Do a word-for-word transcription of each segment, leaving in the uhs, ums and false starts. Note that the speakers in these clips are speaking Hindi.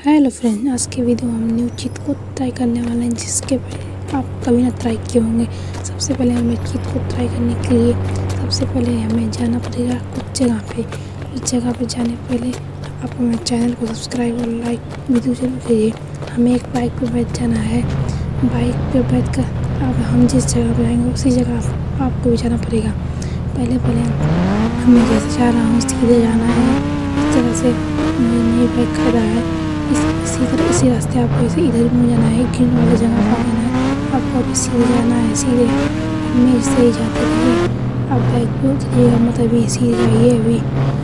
हेलो फ्रेंड, आज के वीडियो हम न्यू चीज़ को ट्राई करने वाले हैं जिसके पहले आप कभी ना ट्राई किए होंगे। सबसे पहले हमें चीज़ को ट्राई करने के लिए सबसे पहले हमें जाना पड़ेगा कुछ जगह पे। उस जगह पे जाने पहले आप हमें चैनल को सब्सक्राइब और लाइक वीडियो जरूर कीजिए। हमें एक बाइक पे बैठ जाना है। बाइक पे बैठ कर अब हम जिस जगह पर जाएंगे उसी जगह आपको भी जाना पड़ेगा। पहले पहले हमें जैसे जा रहा हूँ सीधे जाना है। इस तरह से मुझे नई बाइक खरीदा है। इस इसी तरह इसी रास्ते आपको इसे इधर मुँह जाना है, ग्रीन वाली जगह पर जाना है। आपको अभी सीधे जाना है, सीधे हमें से ही जाते रहिए। आप बाइक पे उतरिएगा, मतलब ये सीधे जाइए। अभी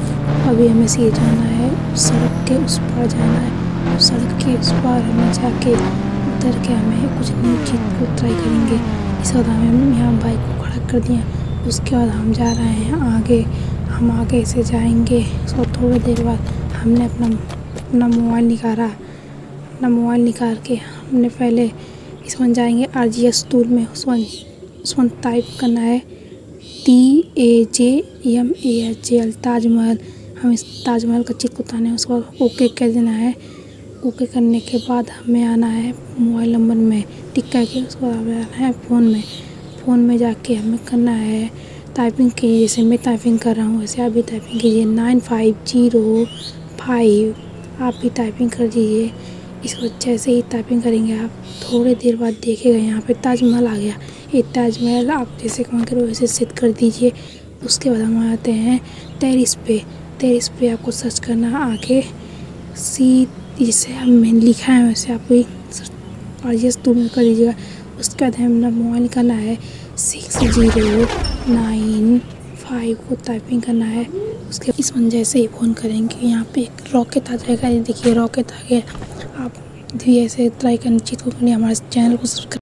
अभी हमें सीधे जाना है, सड़क के उस पार जाना है। सड़क के उस पार हमें जाके उतर के हमें कुछ नई चीज़ को ट्राई करेंगे। इस बाद हमें यहाँ बाइक को खड़ा कर दिया। उसके बाद हम जा रहे हैं आगे। हम आगे से जाएंगे। सो थोड़ी देर बाद हमने अपना अपना मोबाइल निकाला अपना मोबाइल निकाल के हमने पहले इसमें जाएंगे आर जी एस टूल में। उसमें उसमें टाइप करना है T A J M A H J L Taj Mahal. हम इस ताजमहल का चित्र उतारना है। उसके बाद ओके कर देना है। ओके करने के बाद हमें आना है मोबाइल नंबर में टिक करके। उसके बाद हमें आना है फ़ोन में। फ़ोन में जाके हमें करना है टाइपिंग कीजिए। जैसे मैं टाइपिंग कर रहा हूँ वैसे आप भी टाइपिंग कीजिए। नाइन फाइव जीरो फाइव आप भी टाइपिंग कर दीजिए। इसको जैसे ही टाइपिंग करेंगे आप थोड़ी देर बाद देखिएगा यहाँ पे ताजमहल आ गया। ये ताजमहल आप जैसे कमेंट करो वैसे सेट कर दीजिए। उसके बाद हम आते हैं टेरिस पे। टेरिस पे आपको सर्च करना है आगे सी, जिसे हमने लिखा है वैसे आप भी और ये टूल में कर दीजिएगा। उसके बाद हमें मोबाइल निकालना है सिक्स जीरो नाइन फाइव को टाइपिंग करना है। उसके इसमें जैसे ही फ़ोन करेंगे यहाँ पे एक रॉकेट आ जाएगा। ये देखिए रॉकेट आ गया। आप भी ऐसे ट्राई करनी चीज़ को करनी, हमारे चैनल को सब्सक्राइब